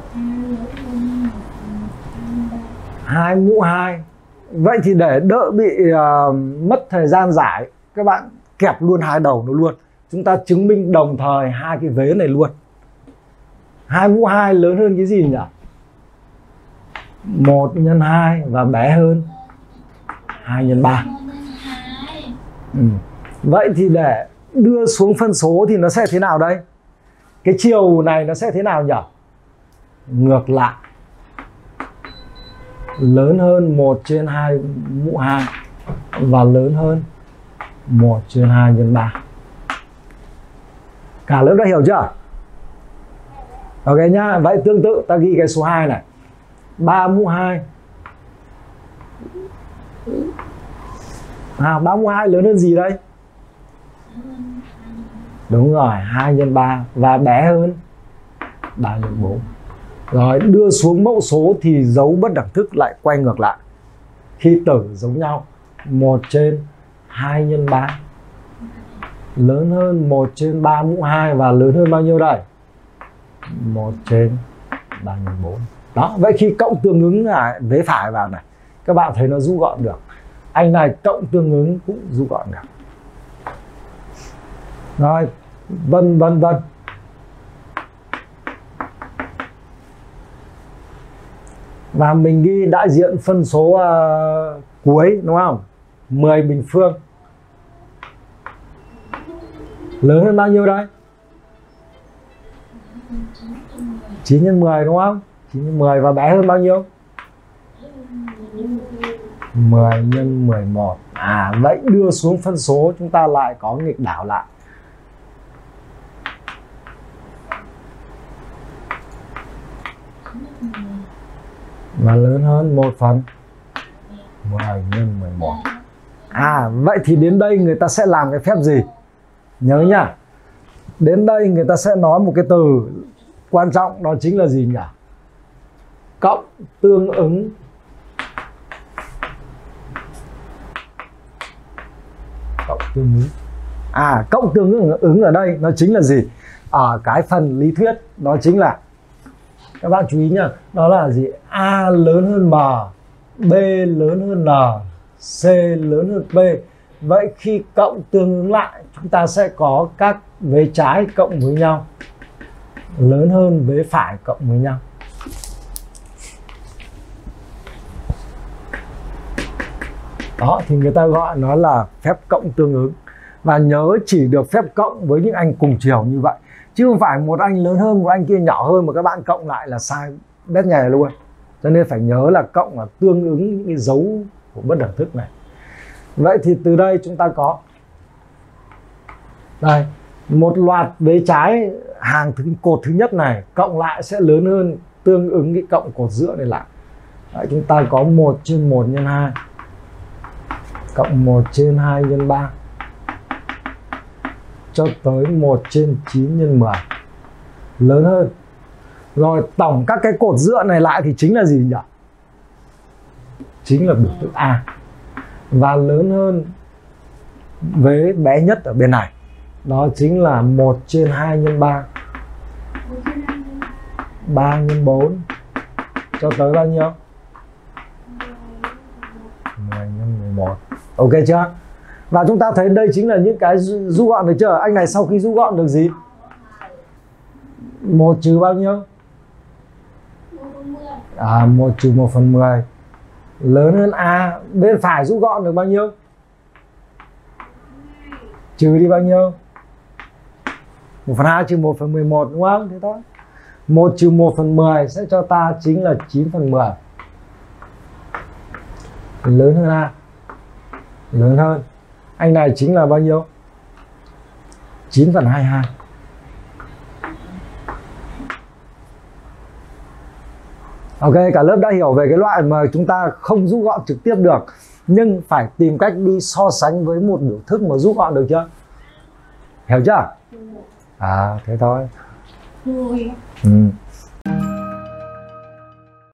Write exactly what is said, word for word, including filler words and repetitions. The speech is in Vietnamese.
hai mũ hai. Vậy thì để đỡ bị uh, mất thời gian giải, các bạn kẹp luôn hai đầu nó luôn. Chúng ta chứng minh đồng thời hai cái vế này luôn. Hai mũ hai lớn hơn cái gì nhỉ? một nhân hai và bé hơn hai nhân ba. Ừ. Vậy thì để đưa xuống phân số thì nó sẽ thế nào đây? Cái chiều này nó sẽ thế nào nhỉ? Ngược lại. Lớn hơn một trên hai mũ hai và lớn hơn một trên hai nhân ba. Cả lớp đã hiểu chưa? Ok nhá. Vậy tương tự ta ghi cái số hai này. ba mũ hai. À, ba mũ hai lớn hơn gì đây? Đúng rồi, hai nhân ba và bé hơn ba nhân bốn. Rồi đưa xuống mẫu số thì dấu bất đẳng thức lại quay ngược lại. Khi tử giống nhau, một trên hai nhân ba lớn hơn một trên ba mũ hai và lớn hơn bao nhiêu đây? một trên ba nhân bốn. Đó, vậy khi cộng tương ứng là vế phải vào này, các bạn thấy nó rút gọn được. Anh này cộng tương ứng cũng rút gọn được. Rồi, vân vân vân. Và mình ghi đại diện phân số uh, cuối đúng không? mười bình phương. Lớn hơn bao nhiêu đây? chín nhân mười đúng không? chín nhân mười và bé hơn bao nhiêu? mười nhân mười một. À, vậy đưa xuống phân số chúng ta lại có nghịch đảo lại. Và lớn hơn một phần mười nhân mười một. À, vậy thì đến đây người ta sẽ làm cái phép gì? Nhớ nhá. Đến đây người ta sẽ nói một cái từ quan trọng, đó chính là gì nhỉ? Cộng tương ứng. Cộng tương ứng. À, cộng tương ứng, ứng ở đây nó chính là gì? Ở cái phần lý thuyết đó chính là, các bạn chú ý nhá, đó là gì? A lớn hơn M, B lớn hơn N, C lớn hơn P. Vậy khi cộng tương ứng lại, chúng ta sẽ có các vế trái cộng với nhau lớn hơn vế phải cộng với nhau. Đó, thì người ta gọi nó là phép cộng tương ứng. Và nhớ chỉ được phép cộng với những anh cùng chiều như vậy, chứ không phải một anh lớn hơn một anh kia nhỏ hơn mà các bạn cộng lại là sai bét nhè luôn. Cho nên phải nhớ là cộng là tương ứng những cái dấu của bất đẳng thức này. Vậy thì từ đây chúng ta có đây một loạt vế trái hàng thứ cột thứ nhất này cộng lại sẽ lớn hơn tương ứng cái cộng cột giữa này lại. Đấy, chúng ta có một trên một nhân hai cộng một trên hai nhân ba cho tới một trên chín nhân mười lớn hơn. Rồi tổng các cái cột giữa này lại thì chính là gì nhỉ? Chính là biểu tượng A. Và lớn hơn vế bé nhất ở bên này, đó chính là một trên hai nhân ba, ba nhân bốn cho tới bao nhiêu? mười nhân mười một. Ok chưa? Và chúng ta thấy đây chính là những cái rút gọn được chưa? Anh này sau khi rút gọn được gì? một trừ bao nhiêu? À, một trừ một phần mười lớn hơn A. Bên phải rút gọn được bao nhiêu? Trừ đi bao nhiêu? một phần hai trừ một phần mười một đúng không? Thế thôi. một trừ một phần mười sẽ cho ta chính là chín phần mười. Lớn hơn A. Lớn hơn. Anh này chính là bao nhiêu? chín phần hai mươi hai. Ok, cả lớp đã hiểu về cái loại mà chúng ta không rút gọn trực tiếp được, nhưng phải tìm cách đi so sánh với một biểu thức mà rút gọn được chưa? Hiểu chưa? À, thế thôi. Ừ.